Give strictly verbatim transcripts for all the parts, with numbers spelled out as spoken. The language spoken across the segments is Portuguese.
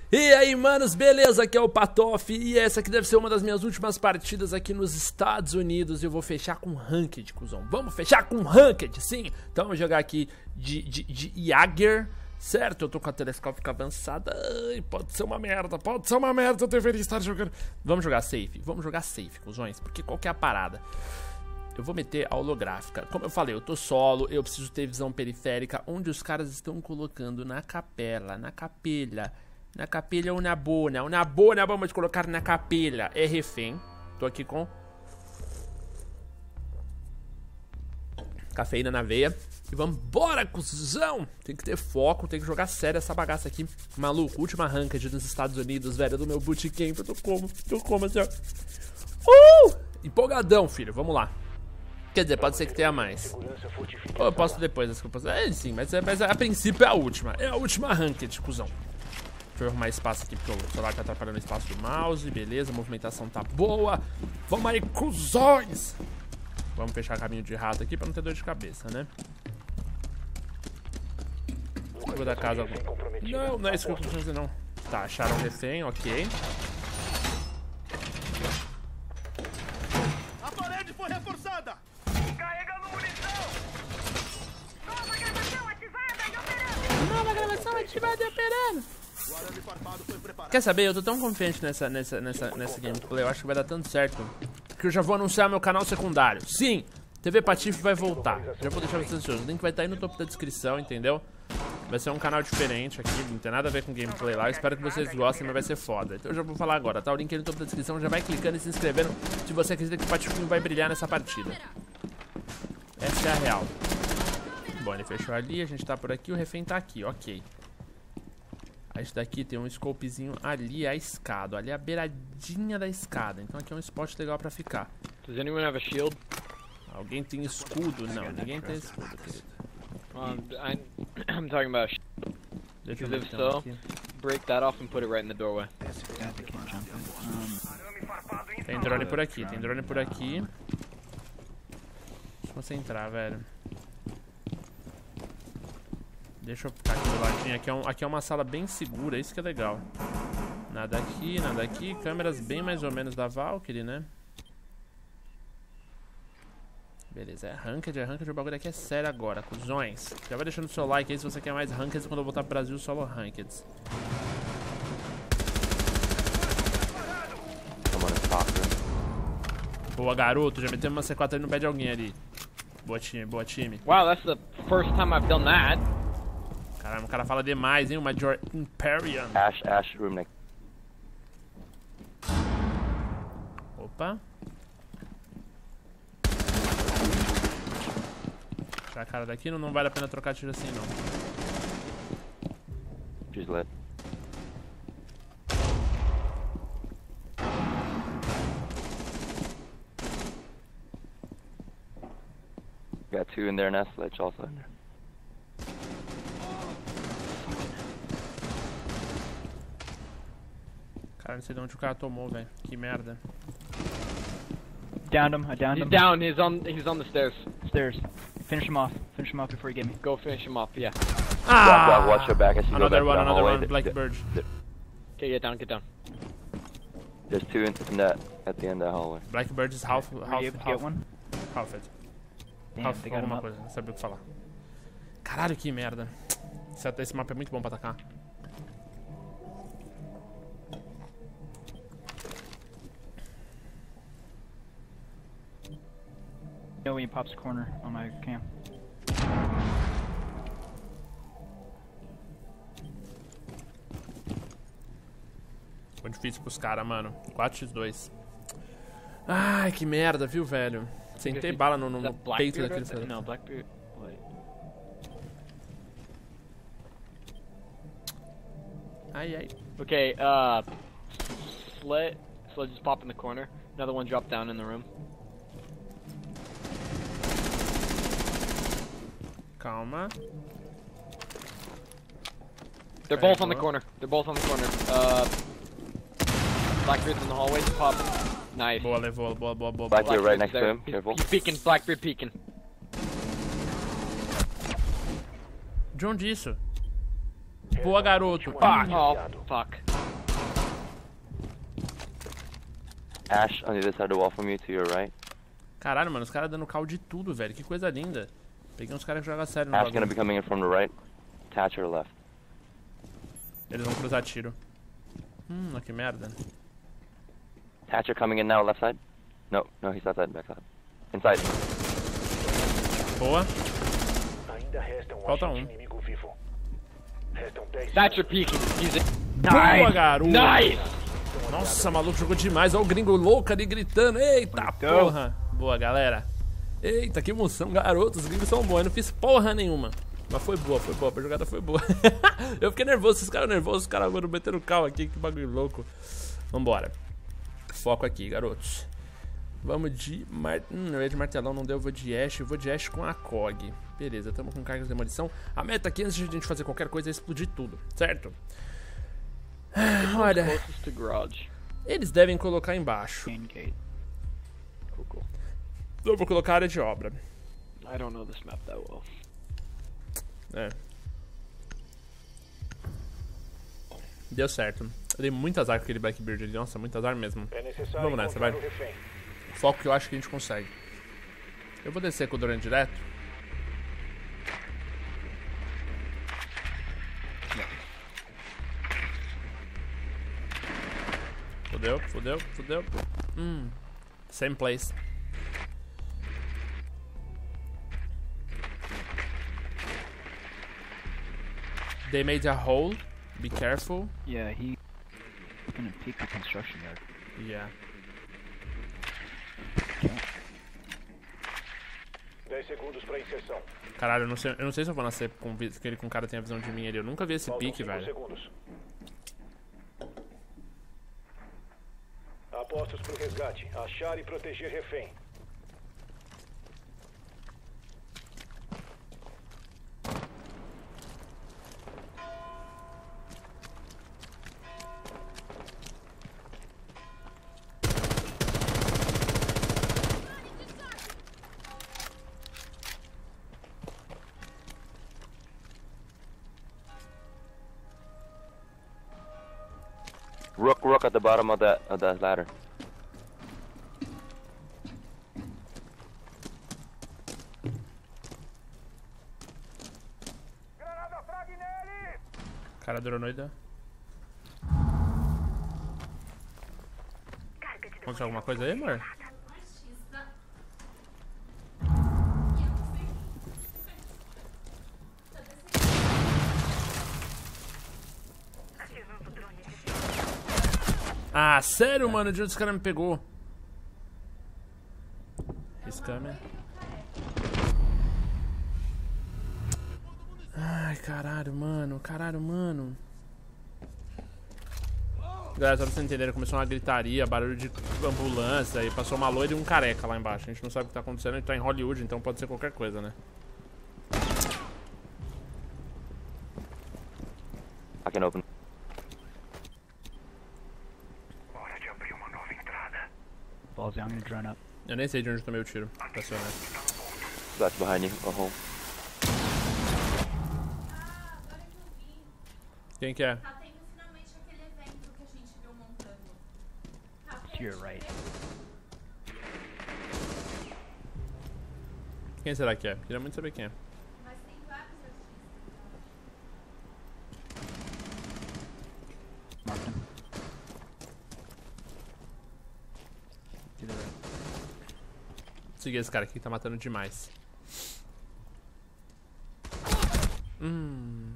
E aí, manos, beleza? Aqui é o Patof e essa aqui deve ser uma das minhas últimas partidas aqui nos Estados Unidos. Eu vou fechar com Ranked, cuzão. Vamos fechar com Ranked, sim. Então vamos jogar aqui de, de, de Jaeger, certo? Eu tô com a telescópica avançada. Ai, pode ser uma merda, pode ser uma merda. Eu deveria estar jogando. Vamos jogar safe, vamos jogar safe, cuzões. Porque qual que é a parada? Eu vou meter a holográfica. Como eu falei, eu tô solo, eu preciso ter visão periférica. Onde os caras estão colocando na capela, na capelha. Na capelha ou na bona, ou na bona vamos colocar na capelha. É refém. Tô aqui com cafeína na veia. E vambora, cuzão. Tem que ter foco, tem que jogar sério essa bagaça aqui. Maluco, última ranked dos Estados Unidos, velho, do meu bootcamp. Eu tô como, tô como assim, ó. Uh! Empolgadão, filho, vamos lá. Quer dizer, pode ser que tenha mais. Ou eu posso depois, acho que eu posso. É, sim, mas, é, mas a princípio é a última. É a última ranked, cuzão. Deixa eu arrumar espaço aqui porque o celular tá atrapalhando o espaço do mouse. Beleza, a movimentação tá boa. Vamos aí, cuzões. Vamos fechar caminho de rato aqui pra não ter dor de cabeça, né? Eu vou dar casa. Não, não é isso que eu tô fazer, não. Tá, acharam um refém, ok. A parede foi reforçada. Carregando munição. Nova gravação ativada e operando. Nova gravação ativada e operando. Quer saber? Eu tô tão confiante nessa, nessa, nessa, nessa gameplay. Eu acho que vai dar tanto certo que eu já vou anunciar meu canal secundário. Sim, T V Patife vai voltar. Já vou deixar vocês ansiosos. O link vai estar aí no topo da descrição, entendeu? Vai ser um canal diferente aqui, não tem nada a ver com gameplay lá. Eu espero que vocês gostem, mas vai ser foda. Então eu já vou falar agora, tá? O link aí no topo da descrição. Já vai clicando e se inscrevendo se você acredita que o Patifinho vai brilhar nessa partida. Essa é a real. Bom, ele fechou ali, a gente tá por aqui, o refém tá aqui, ok. A gente daqui tem um scopezinho ali, a escada, ali a beiradinha da escada. Então aqui é um spot legal pra ficar. Does anyone have a shield? Alguém tem escudo? Não, ninguém tem escudo, querido. Um, I, I'm talking about a shield. Deixa eu Because ver if so, aqui. break that off and put it right in the doorway. Tem drone por aqui, tem drone por aqui. Deixa você entrar, velho. Deixa eu ficar aqui do ladinho. Aqui é, um, aqui é uma sala bem segura, isso que é legal. Nada aqui, nada aqui. Câmeras bem mais ou menos da Valkyrie, né? Beleza, é ranked, é ranked. O bagulho aqui é sério agora, cuzões. Já vai deixando o seu like aí se você quer mais rankeds quando eu voltar pro Brasil, solo rankeds. Boa, garoto. Já metemos uma C quatro aí no pé de alguém ali. Boa time, boa time. Wow, that's the first time I've done that. Caramba, o cara fala demais, hein? O Major Imperium. Ash, Ash, room next. Opa. Tirar a cara daqui, não, não vale a pena trocar tiro assim, não. She's lit. Got two in there, nest ledge also in there. Cara, não sei de onde o cara tomou, velho. Que merda. Downed him. I downed He's him. down. He's on. He's on the stairs. Stairs. Finish him off. Finish him off before you get me. Go finish him off. Yeah. Watch out, watch your back. I see you go Another back one, down another hallway. one. Th- Blackbird. th- Okay, get down. Get down. There's two in, in that at the end of the hallway. Blackbird is half, Were half, you able to half, get one? half it. Damn, Half, they got him alguma up. coisa, não sabia o que falar. Caralho, que merda. Esse, esse mapa é muito bom pra atacar. No, when he pops a corner on my cam. Foi difícil pros caras, mano. quatro a dois. Ai, que merda, viu, velho? Sentei bala no, no, Is no that peito Blackbeard? daquele Right there? filho. No, Blackbeard. Wait. Ai, ai. Okay. Uh, Sledge. Sledge just popped in the corner. Another one dropped down in the room. Calma. They're Okay, both on the go. corner. They're both on the corner. Uh, Blackbeard's in the hallway. Pop. Nice. Boa, levou. Boa, boa, boa. boa. Blackbeard right next to there. him. He's, Careful. he's peeking. Blackbeard peeking. De onde isso? Boa, garoto. Fuck. Oh, fuck. Ash on the other side of the wall from you, to your right. Caralho, mano, os caras dando call de tudo, velho. Que coisa linda. Peguei uns caras que jogam sério no Ash bagulho. gonna be coming in from the right. Thatcher left. Eles vão cruzar tiro. Hum, que merda. Thatcher coming in now, left side. No, no, he's outside, back side. Inside. Boa. Ainda resta um Falta agente um. inimigo vivo. Restam dez. Thatcher peeking. He's in. Boa, garoto. Nice! Nossa, maluco, jogou demais. Olha o gringo louco ali gritando. Eita porra. Boa, galera. Eita, que emoção, garoto. Os gringos são bons. Eu não fiz porra nenhuma. Mas foi boa, foi boa. A jogada foi boa. Eu fiquei nervoso. Esses caras nervosos. Os caras agora meteram cal aqui. Que bagulho louco. Vambora. Foco aqui, garotos. Vamos de... Mar... Hum, eu ia de martelão, não deu. Eu vou de Ash. Eu vou de Ash com a C O G. Beleza, estamos com carga de demolição. A meta aqui, antes de a gente fazer qualquer coisa, é explodir tudo. Certo? Olha... Closest to garage. Eles devem colocar embaixo. Main gate. Cool, cool. Eu vou colocar a área de obra. I don't know this map that well. É. Deu certo. Eu dei muito azar com aquele Blackbeard ali. Nossa, muito azar mesmo. É necessário Vamos nessa, vai. encontrar o refém. Foco que eu acho que a gente consegue. Eu vou descer com o Duran direto. Fudeu, fudeu, fudeu. Hum. Same place. They made a hole. Be careful. Yeah, he gonna peek the construction yard. Yeah. dez segundos pra inserção. Caralho, eu não sei, eu não sei se eu vou nascer com vi- que ele com cara tenha visão de mim ali. Eu nunca vi esse Faltam pique, cinco velho. segundos. Apostos pro resgate. Achar e proteger refém. Rook, rook at the bottom of that of that ladder. Granada frag nele! Cara dronoida. Aconteceu alguma coisa aí, amor? Ah, sério, mano? De onde esse cara me pegou? Esse câmera. Ai, caralho, mano. Caralho, mano. Galera, só pra vocês entenderem, começou uma gritaria, barulho de ambulância, e passou uma loira e um careca lá embaixo. A gente não sabe o que tá acontecendo, a gente tá em Hollywood, então pode ser qualquer coisa, né? I can open. Hora de abrir uma nova entrada. Ballsy, I'm gonna drone up. Eu nem sei de onde eu tomei o tiro, pra ser honesto. That's behind you. A hole. Quem que é? Tá tendo finalmente aquele evento que a gente viu montando. Tá To your right. Quem será que é? Queria muito saber quem é. Mas tem vários artistas. Marked him. Seguir esse cara aqui que tá matando demais. Hum.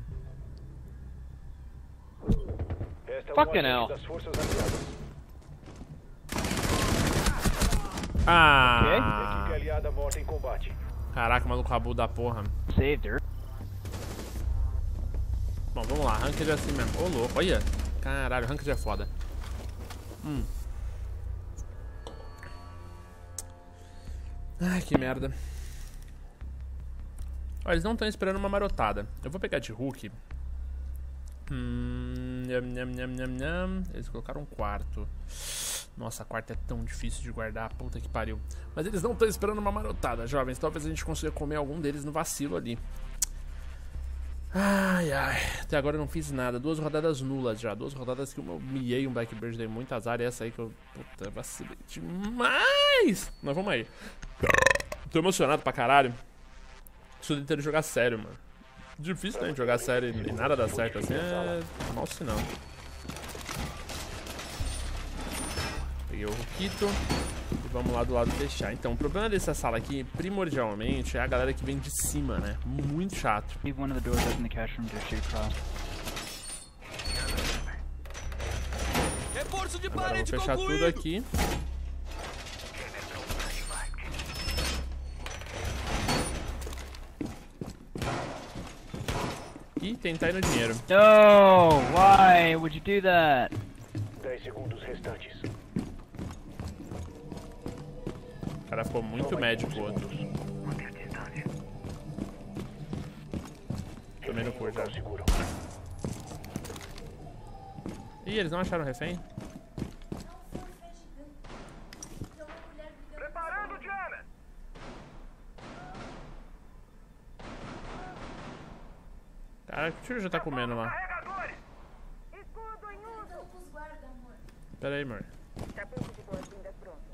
Esta é um Fucking agente hell. das forças aliadas. Ah! Equipe aliada morta em combate. Caraca, maluco rabu da porra. Saved her. Bom, vamos lá, ranked é assim mesmo. Ô, louco, olha. Caralho, ranked é foda. Hum. Ai, que merda. Ó, eles não estão esperando uma marotada. Eu vou pegar de Hulk. Hum, nham, nham, nham, nham, nham. Eles colocaram um quarto. Nossa, quarto é tão difícil de guardar. Puta que pariu. Mas eles não estão esperando uma marotada, jovens. Talvez a gente consiga comer algum deles no vacilo ali. Ai, ai. Até agora eu não fiz nada. Duas rodadas nulas já. Duas rodadas que eu humilhei um Blackbird, dei muito azar. E essa aí que eu... Puta, vacilei demais. Mas vamos aí. Tô emocionado pra caralho. Isso de ter de jogar sério, mano. Difícil, né? Jogar sério e nada dá certo assim é... Mal sinal. Peguei o Rukito. E vamos lá do lado fechar. Então, o problema dessa sala aqui, primordialmente, é a galera que vem de cima, né? Muito chato. Leave one of the doors open the cash room to shoot across. Reforço de Agora eu parede vou fechar concluído. tudo aqui. E tentar ir no dinheiro. No! Why would you do that? dez segundos restantes. O cara ficou muito médio com o outro. Também no cu já. Ih, eles não acharam refém? Preparando o jammer. Cara, que tiro já tá comendo lá? Carregadores. Escudo em uso. Então, os guarda, amor. Pera aí, amor. Tapete de boas-vindas pronto.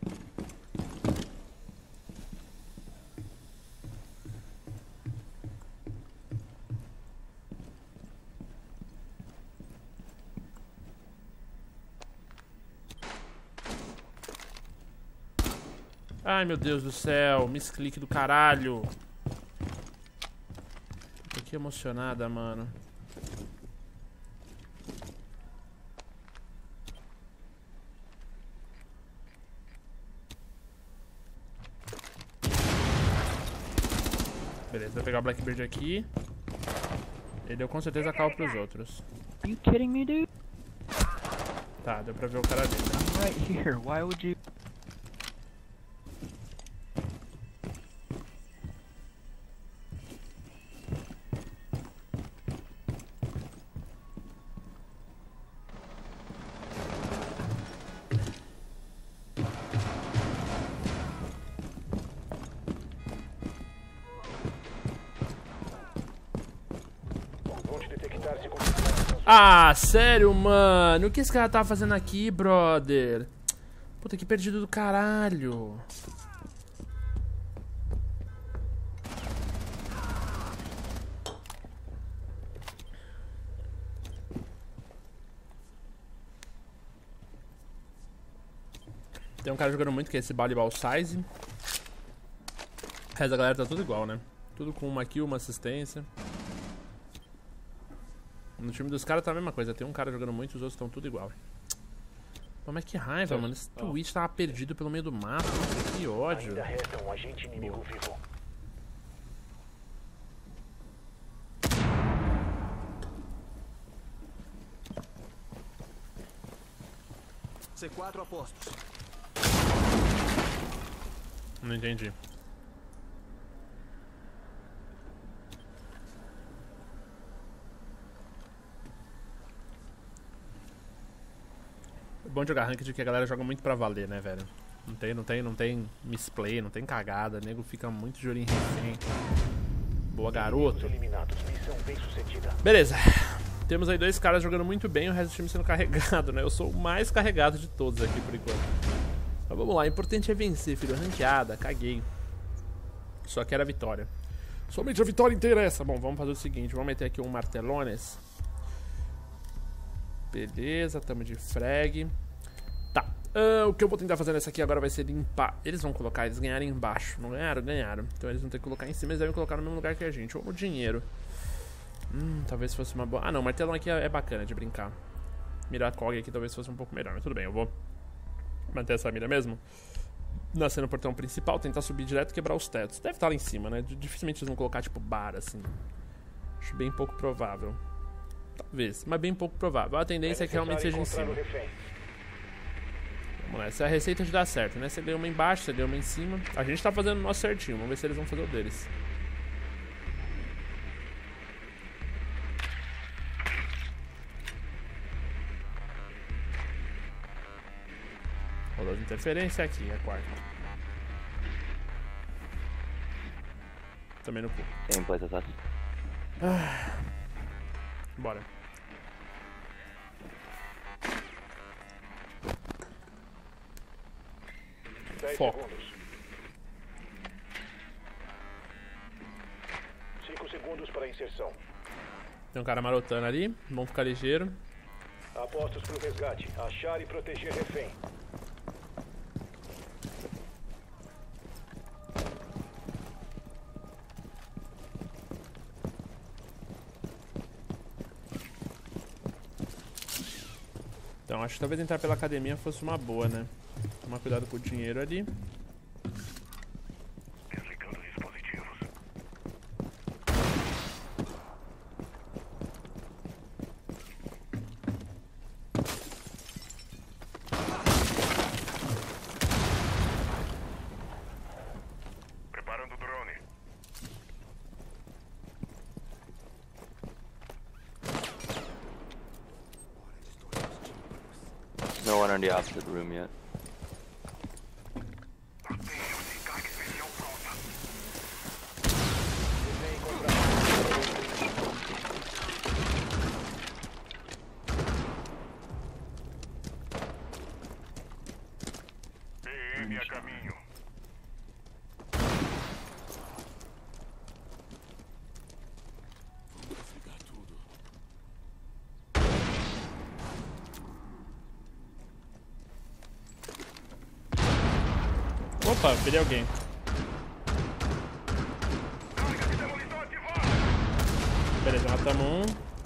Ai, meu Deus do céu. Misclick do caralho. Tô aqui emocionada, mano. Beleza, vou pegar o Blackbird aqui. Ele deu com certeza cal pros outros. Are you kidding me, dude? Tá, deu pra ver o cara dele. I'm right here. Why would you? Ah, sério, mano? O que esse cara tava fazendo aqui, brother? Puta, que perdido do caralho. Tem um cara jogando muito que é esse Volleyball Size. O resto da galera tá tudo igual, né? Tudo com uma kill, uma assistência. No time dos caras tá a mesma coisa, tem um cara jogando muito e os outros estão tudo igual. Pô, mas que raiva, Certo. mano. Esse Twitch tava perdido pelo meio do mato. Nossa, que ódio. Ainda resta um agente inimigo vivo. C quatro apostos. Não entendi. É bom jogar ranked que a galera joga muito pra valer, né, velho? Não tem, não tem, não tem misplay, não tem cagada. O nego fica muito de olho em refém. Boa, garoto. Eliminados. Missão bem sucedida. Beleza. Temos aí dois caras jogando muito bem, o resto do time sendo carregado, né? Eu sou o mais carregado de todos aqui por enquanto. Mas vamos lá, o importante é vencer, filho. Ranqueada, caguei. Só quero a vitória. Somente a vitória interessa. Bom, vamos fazer o seguinte, vamos meter aqui um martelones. Beleza, tamo de frag. Tá, uh, o que eu vou tentar fazer nessa aqui agora vai ser limpar. Eles vão colocar, eles ganharam embaixo. Não ganharam? Ganharam. Então eles vão ter que colocar em cima, eles devem colocar no mesmo lugar que a gente. Ou no dinheiro. Hum, talvez fosse uma boa... Ah não, o martelão aqui é, é bacana de brincar. Mirar a cog aqui talvez fosse um pouco melhor, mas tudo bem, eu vou manter essa mira mesmo. Nascer no portão principal, tentar subir direto e quebrar os tetos. Deve estar lá em cima, né? Dificilmente eles vão colocar tipo bar, assim. Acho bem pouco provável. Talvez, mas bem pouco provável. A tendência é que realmente seja em cima. Vamos lá, essa é a receita de dar certo, né? Você deu uma embaixo, você deu uma em cima. A gente tá fazendo o nosso certinho, vamos ver se eles vão fazer o deles. Rolou de interferência aqui, a quarta. Também no cu. Same place as us. Ah. Bora. dez Foco. segundos. cinco segundos para a inserção. Tem um cara marotando ali. Vamos ficar ligeiro. Apostos pro resgate. Achar e proteger refém. Então, acho que talvez entrar pela academia fosse uma boa, né? Tomar cuidado com o dinheiro ali. Desligando dispositivos. Preparando o drone. No one in the opposite room yet. P M a caminho. Opa, perdi alguém. Beleza, matamos um.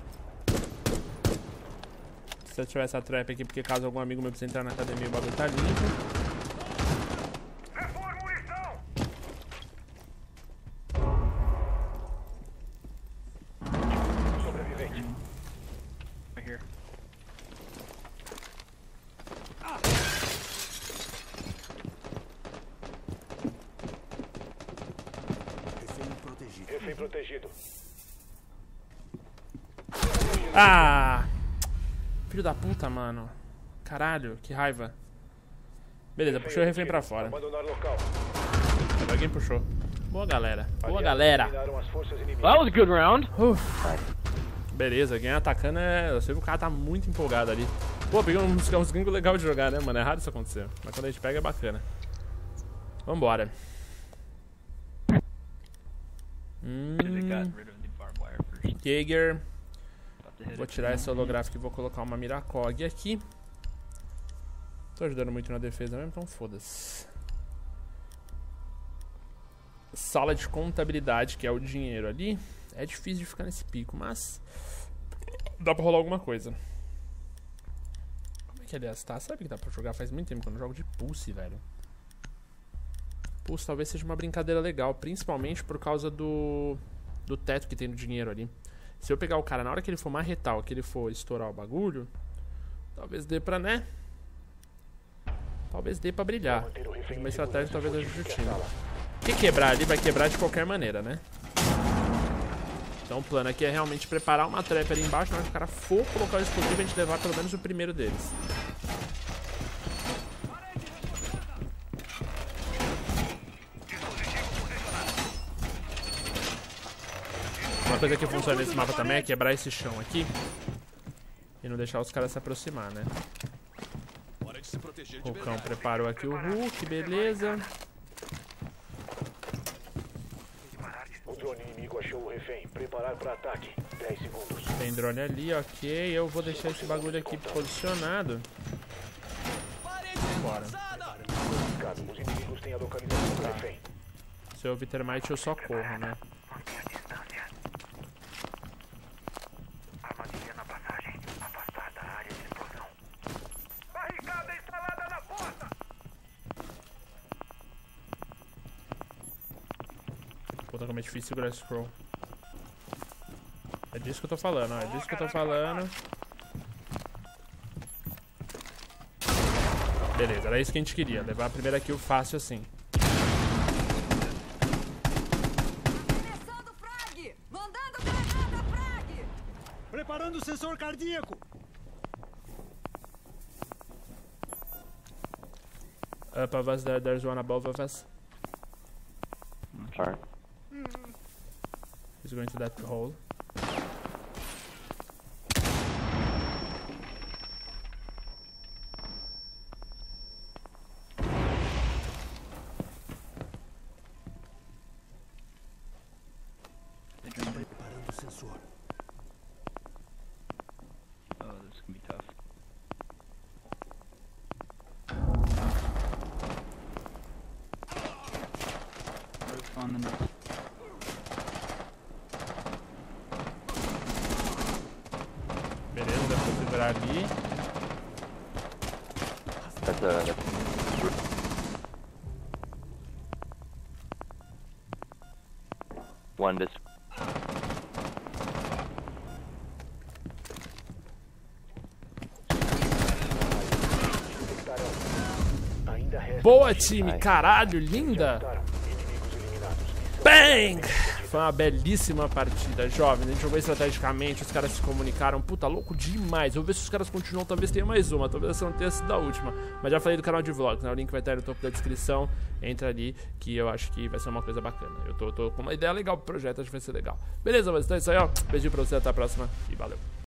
Se eu tiver essa trap aqui, porque caso algum amigo meu precise entrar na academia, o bagulho tá limpo. Sobrevivente. Right here. Refém protegido. Ah! Filho da puta, mano. Caralho, que raiva. Beleza, puxou o refém pra fora. Abandonar local. Alguém puxou. Boa, galera. Boa, Aliados galera. eliminaram as forças inimigas. Well, that was a good round. Uf. Beleza, quem atacando é... Eu sei que o cara tá muito empolgado ali. Pô, peguei uns, uns gringos legais de jogar, né, mano? É raro isso acontecer. Mas quando a gente pega é bacana. Vambora. Hum... Because it got rid of the barbed wire first. Jaeger. About to hit Vou it. tirar esse holográfico e vou colocar uma Miracog aqui. Tô ajudando muito na defesa mesmo, então foda-se. Sala de contabilidade, que é o dinheiro ali. É difícil de ficar nesse pico, mas dá pra rolar alguma coisa. Como é que aliás tá? Sabe que dá pra jogar? Faz muito tempo que eu não jogo de Pulse, velho. Pulse talvez seja uma brincadeira legal, principalmente por causa do, do teto que tem no dinheiro ali. Se eu pegar o cara na hora que ele for marretal, que ele for estourar o bagulho, talvez dê pra, né? Talvez dê pra brilhar. Uma estratégia talvez ajude o time. Se quebrar ali, vai quebrar de qualquer maneira, né? Então o plano aqui é realmente preparar uma trap ali embaixo. Na hora que o cara for colocar o explosivo, a gente levar pelo menos o primeiro deles. Uma coisa que funciona nesse mapa também é quebrar esse chão aqui e não deixar os caras se aproximar, né? O Hulkão preparou aqui o Hulk, beleza. O drone inimigo achou o refém. Preparar para ataque. dez segundos. Tem drone ali, ok. Eu vou deixar esse bagulho aqui posicionado. Bora. Os inimigos têm a localização do refém. Se eu ouvir termite, eu só corro, né? Armadilha na passagem. Afastar da área de explosão. Barricada instalada na porta. Puta, como é difícil segurar esse scroll. É disso que eu tô falando, ó. É disso que eu tô falando. Beleza, era isso que a gente queria. Levar a primeira kill fácil assim. Começando frag! Mandando granada frag! Preparando o sensor cardíaco. Up of us, there, there's one above of us. Alright. He's going to that hole. on the next. Beleza, dá pra segurar ali. That's uh, that's... One dis... Boa, time! Caralho, linda! Bang! Foi uma belíssima partida, jovem. A gente jogou estrategicamente, os caras se comunicaram. Puta, louco demais. Vou ver se os caras continuam, talvez tenha mais uma. Talvez essa não tenha sido a última. Mas já falei do canal de vlogs, né? O link vai estar no topo da descrição. Entra ali, que eu acho que vai ser uma coisa bacana. Eu tô, tô com uma ideia legal pro projeto, acho que vai ser legal. Beleza, mas então é isso aí, ó. Beijinho pra você, até a próxima e valeu.